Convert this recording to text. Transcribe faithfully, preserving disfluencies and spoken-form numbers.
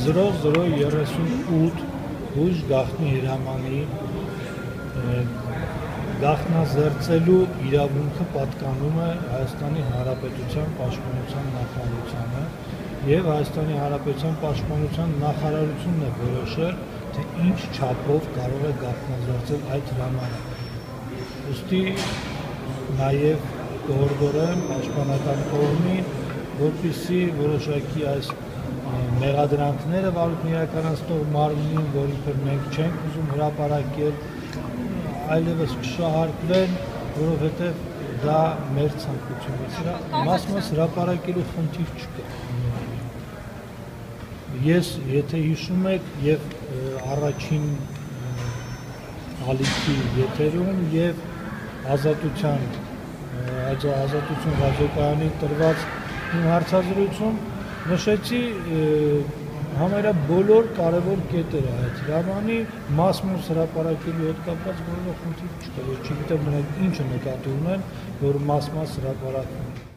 zero zero երեսունութ ուժ գաղտնի հրամանի գաղտնազերծելու իրավունքը պատկանում է Հայաստանի Հանրապետության Պաշտպանության նախարարությանը եւ Հայաստանի Հանրապետության Պաշտպանության նախարարությունն է որոշել, թե ինչ չափով կարող է գաղտնազերծել այդ հրամանը։ Ուստի նաեւ կհորդորեմ պաշտպանական կողմին, որպեսզի որոշակի այս մեղադրանքները վարույթն իրականացնող մարմնին, որի પર մենք չենք ուզում հրապարակել, այլևս չշահարկվեն, որովհետև դա մեր ցանկությունից է, մաս-մաս հրապարակելու խնդիր չկա։ Ես, եթե հիշում եք, եւ առաջին ալիքի եթերում եւ ազատության ազատություն ռադիոկայանի տրված իմ հարցազրույցում նշեցի համարյա բոլոր կարևոր կետերը այդ հրամանի մաս-մաս հրապարակելու հետ կապված որևէ խնդիր չկա, ես չգիտեմ նրանք ինչը նկատի ունեն, որ մաս-մաս հրապարակվում։